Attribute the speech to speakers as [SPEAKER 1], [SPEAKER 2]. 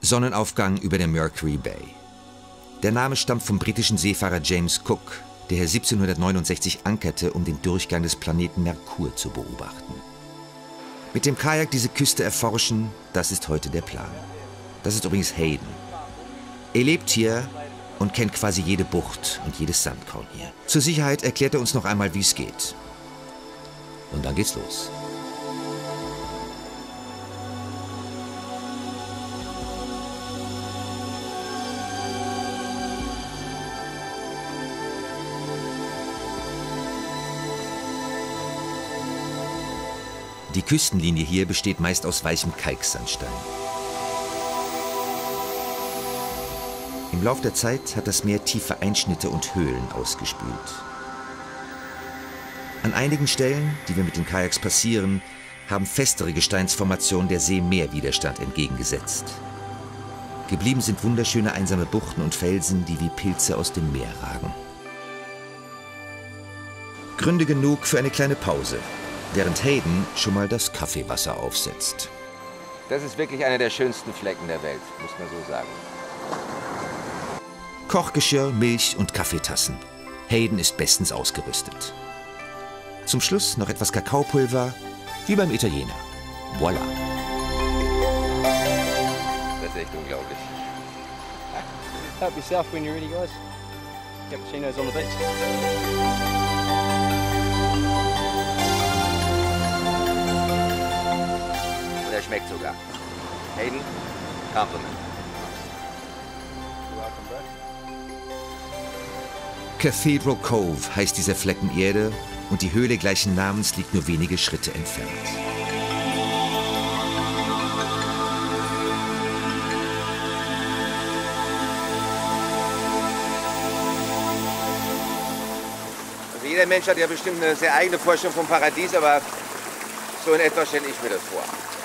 [SPEAKER 1] Sonnenaufgang über der Mercury Bay. Der Name stammt vom britischen Seefahrer James Cook, der hier 1769 ankerte, um den Durchgang des Planeten Merkur zu beobachten. Mit dem Kajak diese Küste erforschen, das ist heute der Plan. Das ist übrigens Hayden. Er lebt hier und kennt quasi jede Bucht und jedes Sandkorn hier. Zur Sicherheit erklärt er uns noch einmal, wie es geht. Und dann geht's los. Die Küstenlinie hier besteht meist aus weichem Kalksandstein. Im Lauf der Zeit hat das Meer tiefe Einschnitte und Höhlen ausgespült. An einigen Stellen, die wir mit den Kajaks passieren, haben festere Gesteinsformationen der See mehr Widerstand entgegengesetzt. Geblieben sind wunderschöne einsame Buchten und Felsen, die wie Pilze aus dem Meer ragen. Gründe genug für eine kleine Pause, während Hayden schon mal das Kaffeewasser aufsetzt.
[SPEAKER 2] Das ist wirklich einer der schönsten Flecken der Welt, muss man so sagen.
[SPEAKER 1] Kochgeschirr, Milch und Kaffeetassen. Hayden ist bestens ausgerüstet. Zum Schluss noch etwas Kakaopulver, wie beim Italiener. Voilà.
[SPEAKER 2] Das ist echt unglaublich.
[SPEAKER 3] Help yourself when you're ready, guys. Cappuccinos on the beach.
[SPEAKER 2] Und er schmeckt sogar. Hayden, Compliment.
[SPEAKER 1] Cathedral Cove heißt dieser Flecken Erde und die Höhle gleichen Namens liegt nur wenige Schritte entfernt.
[SPEAKER 2] Also jeder Mensch hat ja bestimmt eine sehr eigene Vorstellung vom Paradies, aber so in etwa stelle ich mir das vor.